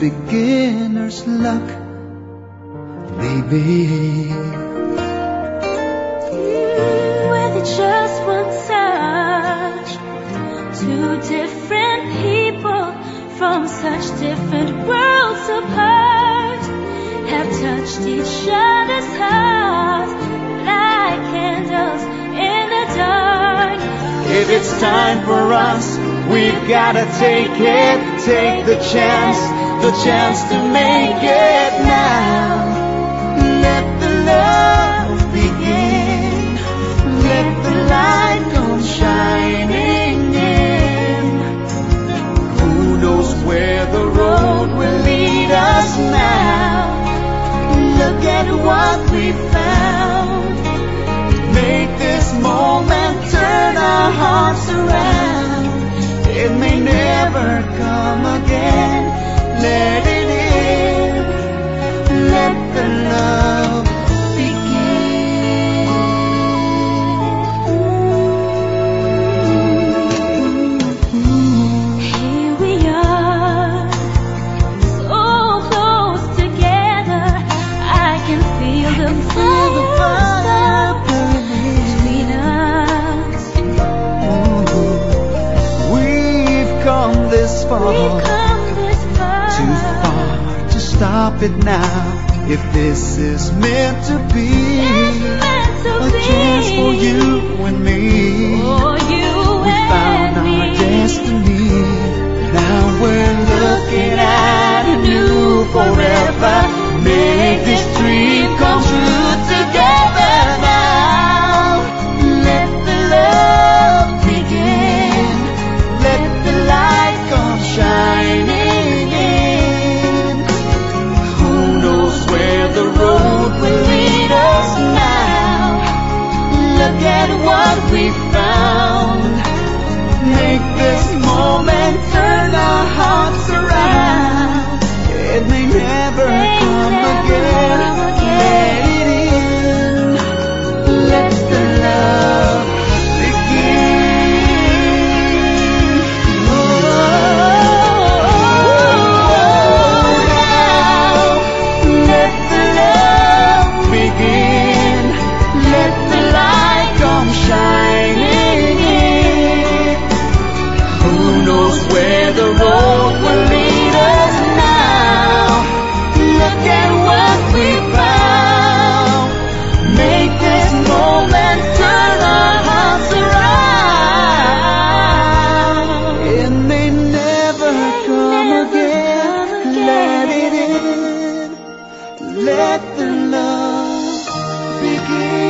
beginner's luck, maybe. With just one touch, two different people from such different worlds apart have touched each other's hearts like candles in the dark. If it's time for us, we've gotta take it, take the chance to make it now. Let the love begin, let the light come shining in. Who knows where the road will lead us now? Look at what we found. Make this moment turn our hearts around. It may never come again. Let it in. Let the love begin. Here we are, so close together. I can feel the fire between us. We've come this far, too far to stop it now. If this is meant to be, a chance for you and me. We found our destiny. Now we're looking at a new forever. Make this dream come true together now. Let the love begin. Let the light come shining in. Who knows where the road will lead us now? Look at what we found. Make this moment turn our hearts around. It may never come again. Let it in. Let the love begin. Now, let the love begin. Let the light come shining in. Who knows where the road will lead us now? Look at what we found. Make this moment turn our hearts around. It may never come again. Let it in. Let the love begin.